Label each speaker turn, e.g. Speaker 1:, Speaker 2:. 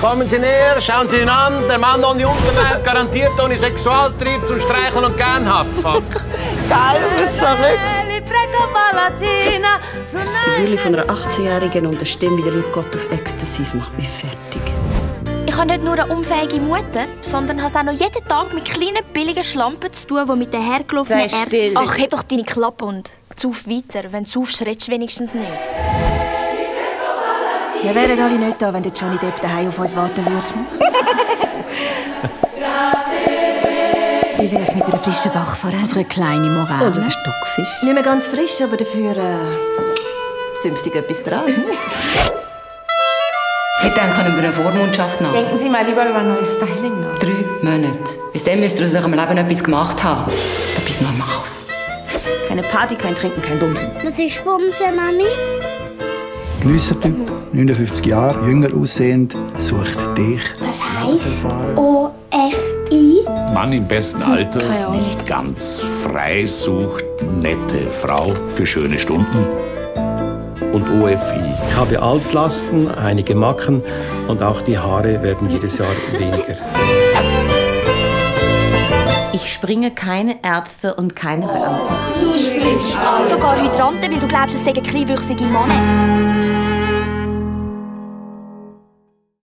Speaker 1: Kommen Sie näher, schauen Sie ihn an. Der Mann ohne Unterleib, garantiert ohne Sexualtrieb zum Streicheln und Gernhaft. Fuck.
Speaker 2: Geil, du bist verrückt.
Speaker 3: Das Figürchen von einer 18-Jährigen und eine Stimme wie der liebe Gott auf Ecstasy, das macht mich fertig.
Speaker 4: Ich habe nicht nur eine unfähige Mutter, sondern habe es auch noch jeden Tag mit kleinen, billigen Schlampen zu tun, die mit den hergelaufenen Ärzten... Ach, heb doch deine Klappe und sauf weiter. Wenn du saufst, redest du wenigstens nicht.
Speaker 5: Wir wären alle nicht da, wenn der Johnny Depp daheim auf uns warten würde. Wie wäre es mit einer frischen Bachforelle?
Speaker 6: Oder eine kleine Morale.
Speaker 3: Oder ein Stockfisch.
Speaker 5: Nicht mehr ganz frisch, aber dafür zünftig etwas dran.
Speaker 6: Wir denken über eine Vormundschaft nach.
Speaker 5: Denken Sie mal lieber über ein neues Styling nach.
Speaker 6: 3 Monate. Bis dann müsst ihr aus eurem Leben etwas gemacht haben. Etwas Normales.
Speaker 5: Keine Party, kein Trinken, kein Bumsen.
Speaker 4: Was ist Bumsen, Mami?
Speaker 7: Genießertyp, 59 Jahre, jünger aussehend, sucht dich.
Speaker 4: Was heisst OFI?
Speaker 8: Mann im besten Alter, nicht ganz frei, sucht nette Frau für schöne Stunden. Und OFI.
Speaker 1: Ich habe Altlasten, einige Macken und auch die Haare werden jedes Jahr weniger.
Speaker 5: Ich springe keine Ärzte und keine Beamten.
Speaker 4: Du springst alles. Sogar Hydranten, weil du glaubst, es seien kleinwüchsige Männer.